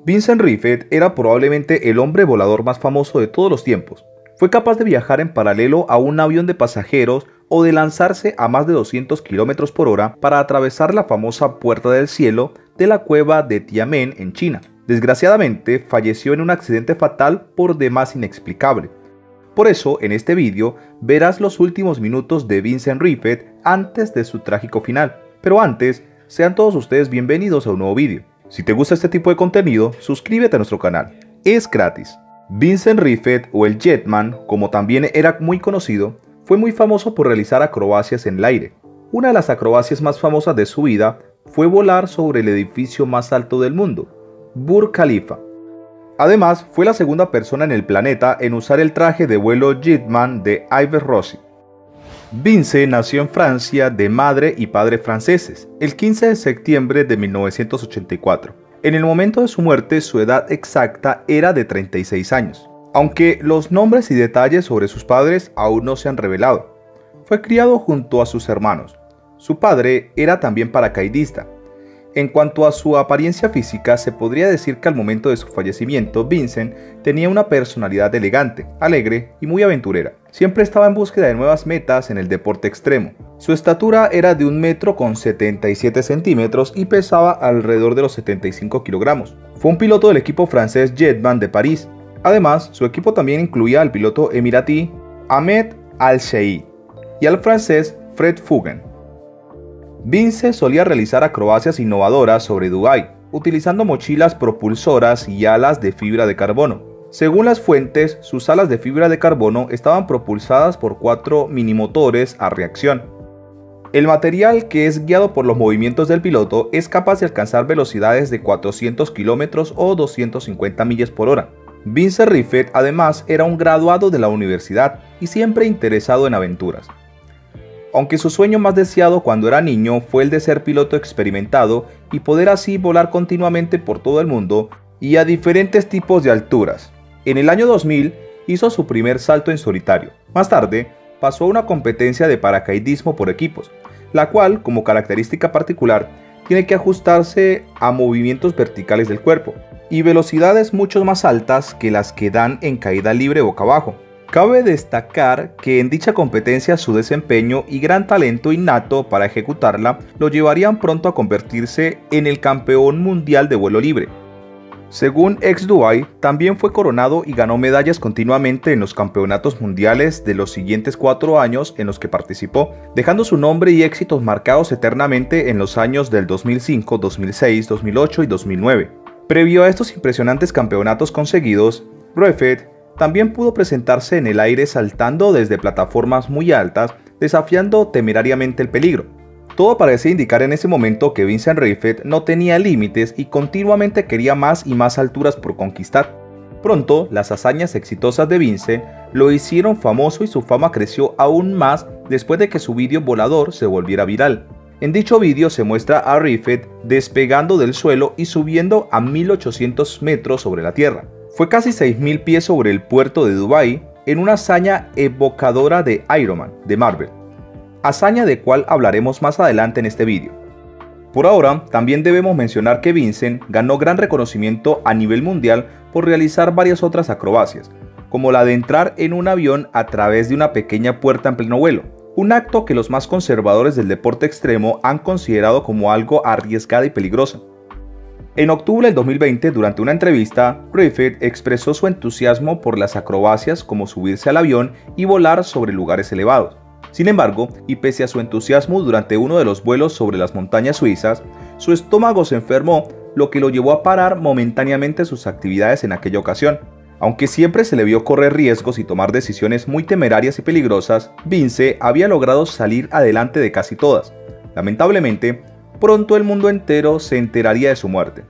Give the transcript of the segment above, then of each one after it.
Vincent Riffet era probablemente el hombre volador más famoso de todos los tiempos. Fue capaz de viajar en paralelo a un avión de pasajeros o de lanzarse a más de 200 km por hora para atravesar la famosa Puerta del Cielo de la cueva de Tianmen en China. Desgraciadamente, falleció en un accidente fatal por demás inexplicable. Por eso, en este vídeo, verás los últimos minutos de Vincent Riffet antes de su trágico final. Pero antes, sean todos ustedes bienvenidos a un nuevo vídeo. Si te gusta este tipo de contenido, suscríbete a nuestro canal. Es gratis. Vincent Riffet, o el Jetman, como también era muy conocido, fue muy famoso por realizar acrobacias en el aire. Una de las acrobacias más famosas de su vida fue volar sobre el edificio más alto del mundo, Burj Khalifa. Además, fue la segunda persona en el planeta en usar el traje de vuelo Jetman de Yves Rossy. Vincent nació en Francia de madre y padre franceses, el 15 de septiembre de 1984. En el momento de su muerte, su edad exacta era de 36 años, aunque los nombres y detalles sobre sus padres aún no se han revelado. Fue criado junto a sus hermanos. Su padre era también paracaidista. En cuanto a su apariencia física, se podría decir que al momento de su fallecimiento, Vincent tenía una personalidad elegante, alegre y muy aventurera. Siempre estaba en búsqueda de nuevas metas en el deporte extremo. Su estatura era de 1,77 m y pesaba alrededor de los 75 kilogramos. Fue un piloto del equipo francés Jetman de París. Además, su equipo también incluía al piloto emiratí Ahmed Al-Sheikh y al francés Fred Fugen. Vincent solía realizar acrobacias innovadoras sobre Dubái, utilizando mochilas propulsoras y alas de fibra de carbono. Según las fuentes, sus alas de fibra de carbono estaban propulsadas por 4 minimotores a reacción. El material, que es guiado por los movimientos del piloto, es capaz de alcanzar velocidades de 400 km o 250 millas por hora. Vincent Riffet además era un graduado de la universidad y siempre interesado en aventuras. Aunque su sueño más deseado cuando era niño fue el de ser piloto experimentado y poder así volar continuamente por todo el mundo y a diferentes tipos de alturas. En el año 2000 hizo su primer salto en solitario. Más tarde pasó a una competencia de paracaidismo por equipos, la cual, como característica particular, tiene que ajustarse a movimientos verticales del cuerpo y velocidades mucho más altas que las que dan en caída libre boca abajo. Cabe destacar que en dicha competencia su desempeño y gran talento innato para ejecutarla lo llevarían pronto a convertirse en el campeón mundial de vuelo libre. Según ex-Dubai, también fue coronado y ganó medallas continuamente en los campeonatos mundiales de los siguientes 4 años en los que participó, dejando su nombre y éxitos marcados eternamente en los años del 2005, 2006, 2008 y 2009. Previo a estos impresionantes campeonatos conseguidos, Riffet también pudo presentarse en el aire saltando desde plataformas muy altas, desafiando temerariamente el peligro. Todo parecía indicar en ese momento que Vincent Riffet no tenía límites y continuamente quería más y más alturas por conquistar. Pronto, las hazañas exitosas de Vincent lo hicieron famoso y su fama creció aún más después de que su vídeo volador se volviera viral. En dicho vídeo se muestra a Riffet despegando del suelo y subiendo a 1800 metros sobre la tierra. Fue casi 6000 pies sobre el puerto de Dubái en una hazaña evocadora de Iron Man de Marvel, hazaña de cual hablaremos más adelante en este vídeo. Por ahora, también debemos mencionar que Vincent ganó gran reconocimiento a nivel mundial por realizar varias otras acrobacias, como la de entrar en un avión a través de una pequeña puerta en pleno vuelo, un acto que los más conservadores del deporte extremo han considerado como algo arriesgado y peligroso. En octubre del 2020, durante una entrevista, Riffet expresó su entusiasmo por las acrobacias como subirse al avión y volar sobre lugares elevados. Sin embargo, y pese a su entusiasmo durante uno de los vuelos sobre las montañas suizas, su estómago se enfermó, lo que lo llevó a parar momentáneamente sus actividades en aquella ocasión. Aunque siempre se le vio correr riesgos y tomar decisiones muy temerarias y peligrosas, Vincent había logrado salir adelante de casi todas. Lamentablemente, pronto el mundo entero se enteraría de su muerte.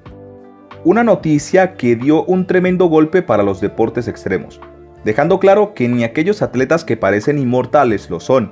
Una noticia que dio un tremendo golpe para los deportes extremos, dejando claro que ni aquellos atletas que parecen inmortales lo son.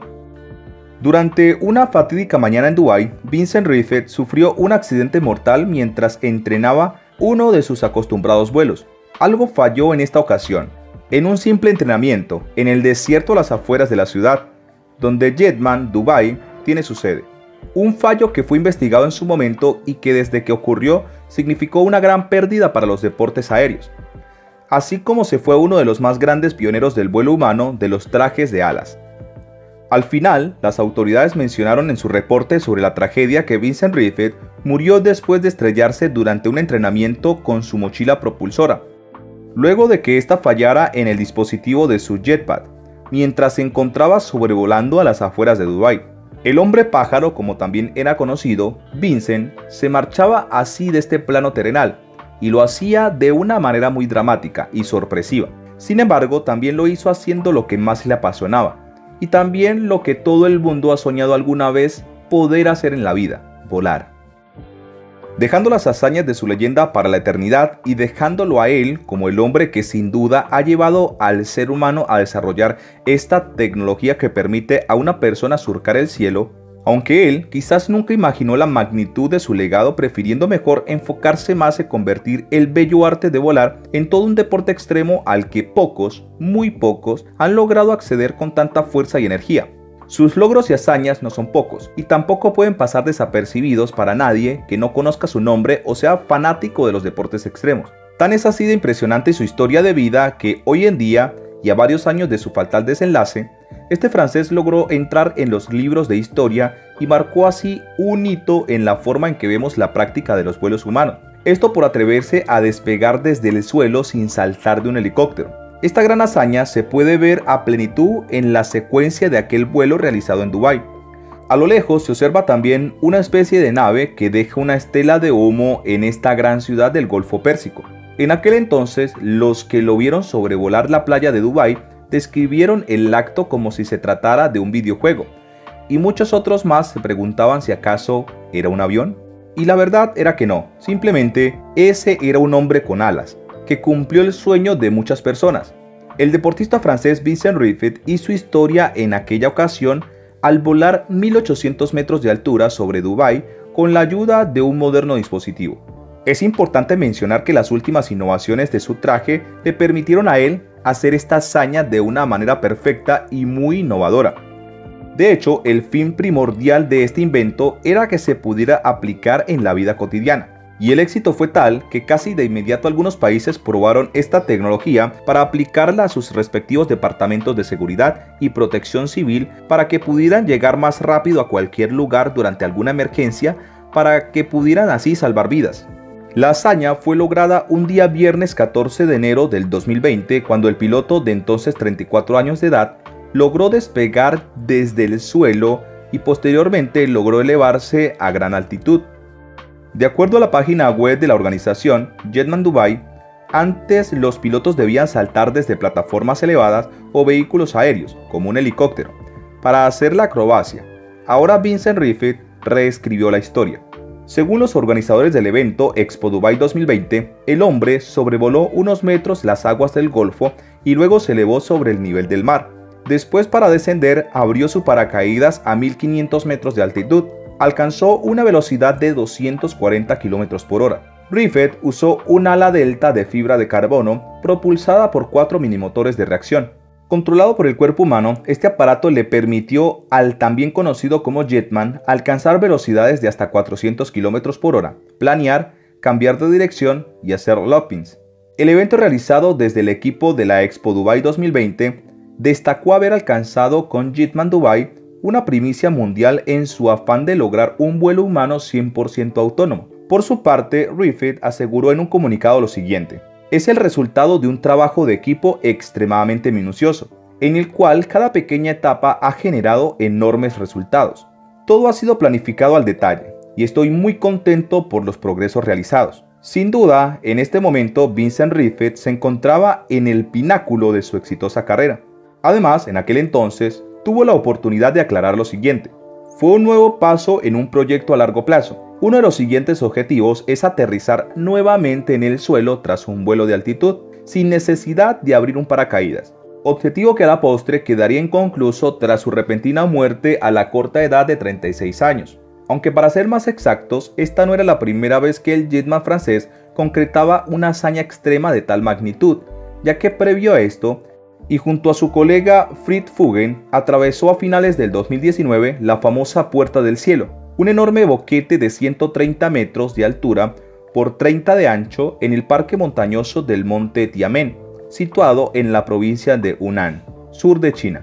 Durante una fatídica mañana en Dubái, Vincent Riffet sufrió un accidente mortal mientras entrenaba uno de sus acostumbrados vuelos. Algo falló en esta ocasión, en un simple entrenamiento, en el desierto a las afueras de la ciudad, donde Jetman Dubái tiene su sede. Un fallo que fue investigado en su momento y que desde que ocurrió significó una gran pérdida para los deportes aéreos, así como se fue uno de los más grandes pioneros del vuelo humano de los trajes de alas. Al final, las autoridades mencionaron en su reporte sobre la tragedia que Vincent Griffith murió después de estrellarse durante un entrenamiento con su mochila propulsora, luego de que ésta fallara en el dispositivo de su jetpack, mientras se encontraba sobrevolando a las afueras de Dubái. El hombre pájaro, como también era conocido, Vincent, se marchaba así de este plano terrenal, y lo hacía de una manera muy dramática y sorpresiva. Sin embargo, también lo hizo haciendo lo que más le apasionaba, y también lo que todo el mundo ha soñado alguna vez poder hacer en la vida: volar. Dejando las hazañas de su leyenda para la eternidad y dejándolo a él como el hombre que sin duda ha llevado al ser humano a desarrollar esta tecnología que permite a una persona surcar el cielo, aunque él quizás nunca imaginó la magnitud de su legado, prefiriendo mejor enfocarse más en convertir el bello arte de volar en todo un deporte extremo al que pocos, muy pocos, han logrado acceder con tanta fuerza y energía. Sus logros y hazañas no son pocos, y tampoco pueden pasar desapercibidos para nadie que no conozca su nombre o sea fanático de los deportes extremos. Tan es así de impresionante su historia de vida que hoy en día, y a varios años de su fatal desenlace, este francés logró entrar en los libros de historia y marcó así un hito en la forma en que vemos la práctica de los vuelos humanos. Esto por atreverse a despegar desde el suelo sin saltar de un helicóptero. Esta gran hazaña se puede ver a plenitud en la secuencia de aquel vuelo realizado en Dubái. A lo lejos se observa también una especie de nave que deja una estela de humo en esta gran ciudad del Golfo Pérsico. En aquel entonces, los que lo vieron sobrevolar la playa de Dubái describieron el acto como si se tratara de un videojuego, y muchos otros más se preguntaban si acaso era un avión. Y la verdad era que no, simplemente ese era un hombre con alas, que cumplió el sueño de muchas personas. El deportista francés Vincent Griffith hizo historia en aquella ocasión al volar 1800 metros de altura sobre Dubái con la ayuda de un moderno dispositivo. Es importante mencionar que las últimas innovaciones de su traje le permitieron a él hacer esta hazaña de una manera perfecta y muy innovadora. De hecho, el fin primordial de este invento era que se pudiera aplicar en la vida cotidiana, y el éxito fue tal que casi de inmediato algunos países probaron esta tecnología para aplicarla a sus respectivos departamentos de seguridad y protección civil para que pudieran llegar más rápido a cualquier lugar durante alguna emergencia, para que pudieran así salvar vidas. La hazaña fue lograda un día viernes 14 de enero del 2020, cuando el piloto, de entonces 34 años de edad, logró despegar desde el suelo y posteriormente logró elevarse a gran altitud. De acuerdo a la página web de la organización Jetman Dubai, antes los pilotos debían saltar desde plataformas elevadas o vehículos aéreos, como un helicóptero, para hacer la acrobacia. Ahora Vincent Griffith reescribió la historia. Según los organizadores del evento Expo Dubai 2020, el hombre sobrevoló unos metros las aguas del Golfo y luego se elevó sobre el nivel del mar. Después, para descender, abrió su paracaídas a 1500 metros de altitud. Alcanzó una velocidad de 240 km por hora. Griffith usó un ala delta de fibra de carbono propulsada por 4 minimotores de reacción. Controlado por el cuerpo humano, este aparato le permitió al también conocido como Jetman alcanzar velocidades de hasta 400 km por hora, planear, cambiar de dirección y hacer loopings. El evento, realizado desde el equipo de la Expo Dubai 2020, destacó haber alcanzado con Jetman Dubai una primicia mundial en su afán de lograr un vuelo humano 100% autónomo. Por su parte, Griffith aseguró en un comunicado lo siguiente: es el resultado de un trabajo de equipo extremadamente minucioso, en el cual cada pequeña etapa ha generado enormes resultados. Todo ha sido planificado al detalle, y estoy muy contento por los progresos realizados. Sin duda, en este momento Vincent Griffith se encontraba en el pináculo de su exitosa carrera. Además, en aquel entonces, tuvo la oportunidad de aclarar lo siguiente: fue un nuevo paso en un proyecto a largo plazo. Uno de los siguientes objetivos es aterrizar nuevamente en el suelo tras un vuelo de altitud, sin necesidad de abrir un paracaídas. Objetivo que a la postre quedaría inconcluso tras su repentina muerte a la corta edad de 36 años. Aunque para ser más exactos, esta no era la primera vez que el jetman francés concretaba una hazaña extrema de tal magnitud, ya que previo a esto, y junto a su colega Fritz Fugen, atravesó a finales del 2019 la famosa Puerta del Cielo, un enorme boquete de 130 metros de altura por 30 de ancho en el parque montañoso del monte Tianmen, situado en la provincia de Hunan, sur de China.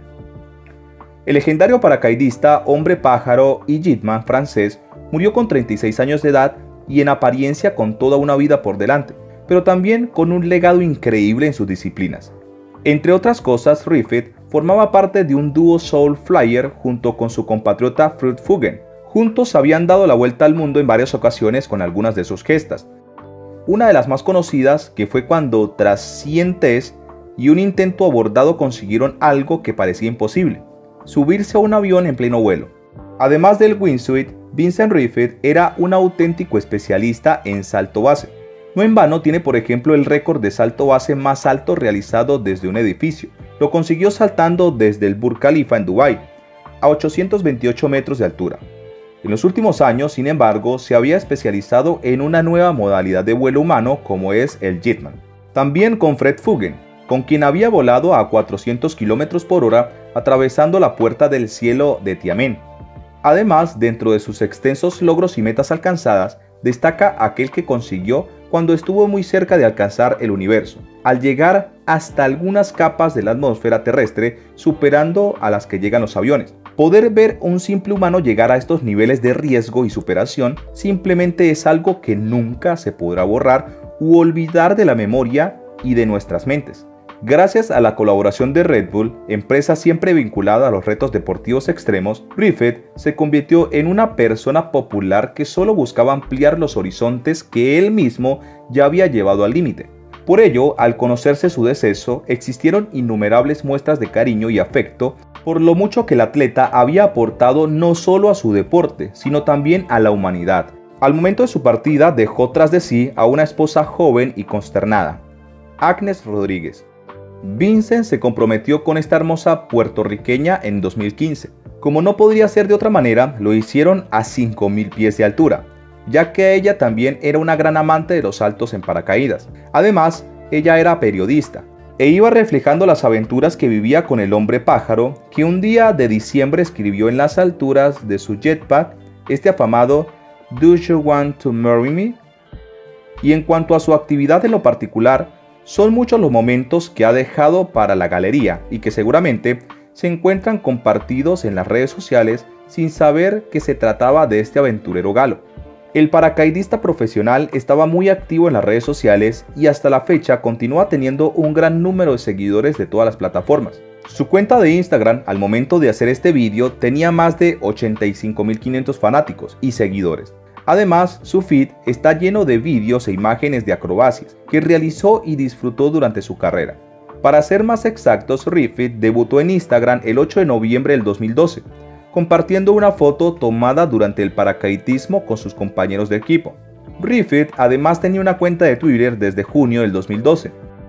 El legendario paracaidista hombre pájaro y jetman francés murió con 36 años de edad y en apariencia con toda una vida por delante, pero también con un legado increíble en sus disciplinas. Entre otras cosas, Riffet formaba parte de un dúo Soul Flyer junto con su compatriota Fred Fugen. Juntos habían dado la vuelta al mundo en varias ocasiones con algunas de sus gestas. Una de las más conocidas que fue cuando tras 100 tests y un intento abordado consiguieron algo que parecía imposible: subirse a un avión en pleno vuelo. Además del wingsuit, Vincent Riffet era un auténtico especialista en salto base. No en vano tiene por ejemplo el récord de salto base más alto realizado desde un edificio. Lo consiguió saltando desde el Burj Khalifa en Dubái, a 828 metros de altura. En los últimos años, sin embargo, se había especializado en una nueva modalidad de vuelo humano como es el jetman. También con Fred Fugen, con quien había volado a 400 km por hora atravesando la puerta del cielo de Tianmen. Además, dentro de sus extensos logros y metas alcanzadas, destaca aquel que consiguió cuando estuvo muy cerca de alcanzar el universo, al llegar hasta algunas capas de la atmósfera terrestre, superando a las que llegan los aviones. Poder ver un simple humano llegar a estos niveles de riesgo y superación simplemente es algo que nunca se podrá borrar u olvidar de la memoria y de nuestras mentes. Gracias a la colaboración de Red Bull, empresa siempre vinculada a los retos deportivos extremos, Riffet se convirtió en una persona popular que solo buscaba ampliar los horizontes que él mismo ya había llevado al límite. Por ello, al conocerse su deceso, existieron innumerables muestras de cariño y afecto por lo mucho que el atleta había aportado no solo a su deporte, sino también a la humanidad. Al momento de su partida dejó tras de sí a una esposa joven y consternada, Agnes Rodríguez. Vincent se comprometió con esta hermosa puertorriqueña en 2015. Como no podría ser de otra manera, lo hicieron a 5.000 pies de altura, ya que ella también era una gran amante de los saltos en paracaídas. Además, ella era periodista e iba reflejando las aventuras que vivía con el hombre pájaro, que un día de diciembre escribió en las alturas de su jetpack este afamado "Do you want to marry me?". Y en cuanto a su actividad en lo particular, son muchos los momentos que ha dejado para la galería y que seguramente se encuentran compartidos en las redes sociales sin saber que se trataba de este aventurero galo. El paracaidista profesional estaba muy activo en las redes sociales y hasta la fecha continúa teniendo un gran número de seguidores de todas las plataformas. Su cuenta de Instagram al momento de hacer este vídeo tenía más de 85.500 fanáticos y seguidores. Además, su feed está lleno de vídeos e imágenes de acrobacias que realizó y disfrutó durante su carrera. Para ser más exactos, Riffet debutó en Instagram el 8 de noviembre del 2012, compartiendo una foto tomada durante el paracaidismo con sus compañeros de equipo. Riffet además tenía una cuenta de Twitter desde junio del 2012,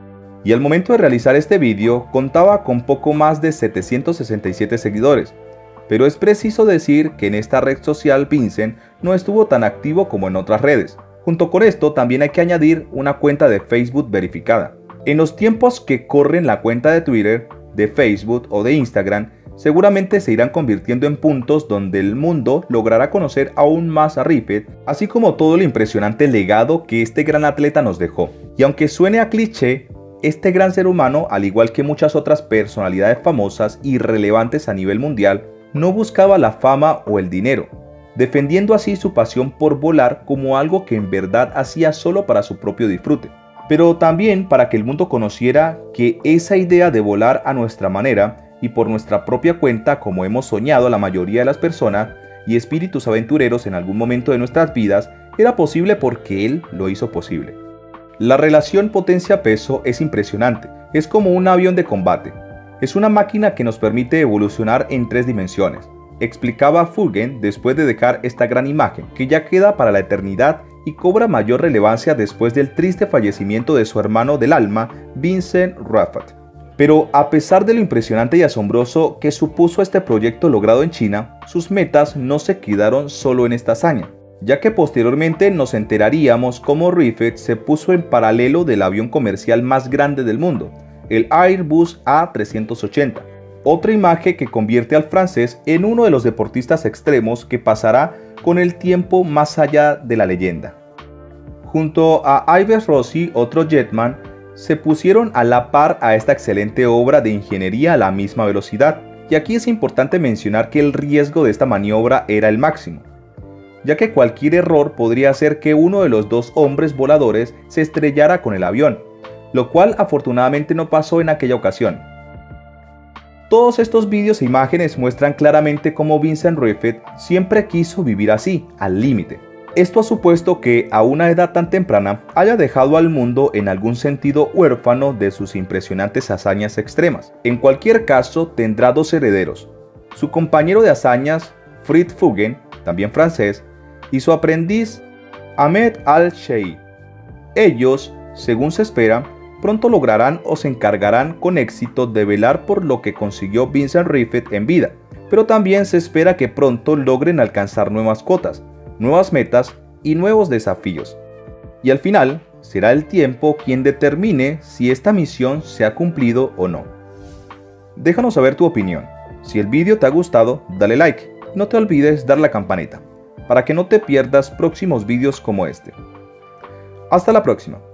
y al momento de realizar este vídeo contaba con poco más de 767 seguidores. Pero es preciso decir que en esta red social Vincent no estuvo tan activo como en otras redes. Junto con esto también hay que añadir una cuenta de Facebook verificada. En los tiempos que corren, la cuenta de Twitter, de Facebook o de Instagram seguramente se irán convirtiendo en puntos donde el mundo logrará conocer aún más a Riffet, así como todo el impresionante legado que este gran atleta nos dejó. Y aunque suene a cliché, este gran ser humano, al igual que muchas otras personalidades famosas y relevantes a nivel mundial, no buscaba la fama o el dinero, defendiendo así su pasión por volar como algo que en verdad hacía solo para su propio disfrute, pero también para que el mundo conociera que esa idea de volar a nuestra manera y por nuestra propia cuenta, como hemos soñado la mayoría de las personas y espíritus aventureros en algún momento de nuestras vidas, era posible porque él lo hizo posible. La relación potencia-peso es impresionante, es como un avión de combate. Es una máquina que nos permite evolucionar en 3 dimensiones, explicaba Fugen después de dejar esta gran imagen, que ya queda para la eternidad y cobra mayor relevancia después del triste fallecimiento de su hermano del alma, Vincent Riffet. Pero a pesar de lo impresionante y asombroso que supuso este proyecto logrado en China, sus metas no se quedaron solo en esta hazaña, ya que posteriormente nos enteraríamos cómo Riffet se puso en paralelo del avión comercial más grande del mundo, el Airbus A380, otra imagen que convierte al francés en uno de los deportistas extremos que pasará con el tiempo más allá de la leyenda. Junto a Yves Rossi, otro jetman, se pusieron a la par a esta excelente obra de ingeniería a la misma velocidad. Y aquí es importante mencionar que el riesgo de esta maniobra era el máximo, ya que cualquier error podría hacer que uno de los dos hombres voladores se estrellara con el avión, lo cual afortunadamente no pasó en aquella ocasión. Todos estos vídeos e imágenes muestran claramente cómo Vincent Ruffet siempre quiso vivir así, al límite. Esto ha supuesto que a una edad tan temprana haya dejado al mundo en algún sentido huérfano de sus impresionantes hazañas extremas. En cualquier caso, tendrá dos herederos: su compañero de hazañas, Fritz Fugen, también francés, y su aprendiz, Ahmed Al-Sheikh. Ellos, según se espera, pronto lograrán o se encargarán con éxito de velar por lo que consiguió Vincent Ruffet en vida, pero también se espera que pronto logren alcanzar nuevas cotas, nuevas metas y nuevos desafíos. Y al final, será el tiempo quien determine si esta misión se ha cumplido o no. Déjanos saber tu opinión. Si el vídeo te ha gustado, dale like. No te olvides dar la campanita, para que no te pierdas próximos vídeos como este. Hasta la próxima.